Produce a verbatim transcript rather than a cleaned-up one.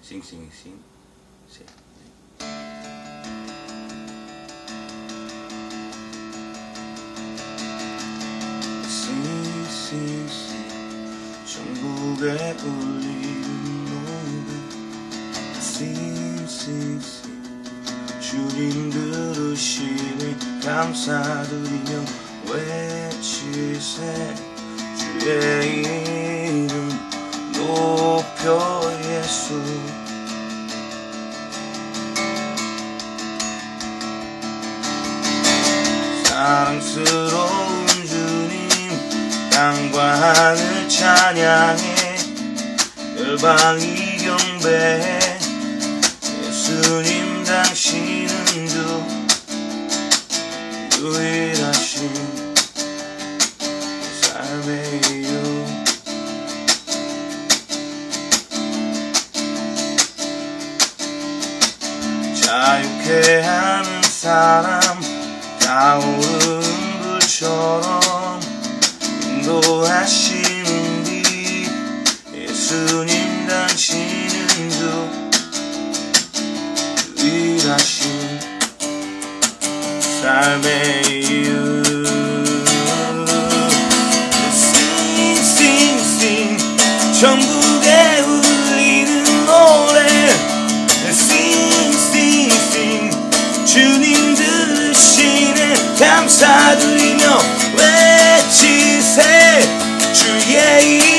Sing, sing, sing. Sing. Sing, sing, sing. 전국에 울리는 노래. Sing, sing, sing. 주님 들으시니 감사드리며 외치세. 주의 이름 높여 예수. 사랑스러운 주님 땅과 하늘 찬양해. 열방이 경배해. 예수님 당신은 주 유일하신 삶의 이유. 자유케 하는 사람 타오르는 불처럼 인도하시는 빛. 예수님 당신은 주 유일하신 삶의 이유. Sing, sing, sing. 전국에 울리는 노래. Sing, sing, sing. 주님 들으시네 감사드리며 외치세. 주의 이름